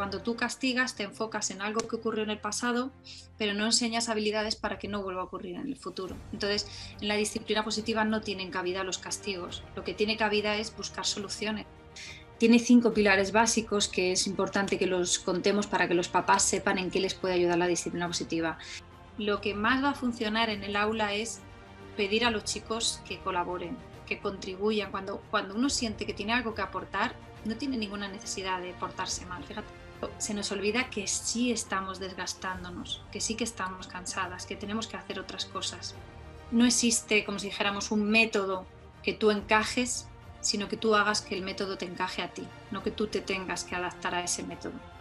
cuando tú castigas te enfocas en algo que ocurrió en el pasado, pero no enseñas habilidades para que no vuelva a ocurrir en el futuro. Entonces, en la disciplina positiva no tienen cabida los castigos. Lo que tiene cabida es buscar soluciones. Tiene 5 pilares básicos que es importante que los contemos para que los papás sepan en qué les puede ayudar la disciplina positiva. Lo que más va a funcionar en el aula es pedir a los chicos que colaboren, que contribuyan. Cuando uno siente que tiene algo que aportar, no tiene ninguna necesidad de portarse mal. Fíjate, se nos olvida que sí estamos desgastándonos, que sí que estamos cansadas, que tenemos que hacer otras cosas. No existe, como si dijéramos, un método que tú encajes, sino que tú hagas que el método te encaje a ti, no que tú te tengas que adaptar a ese método.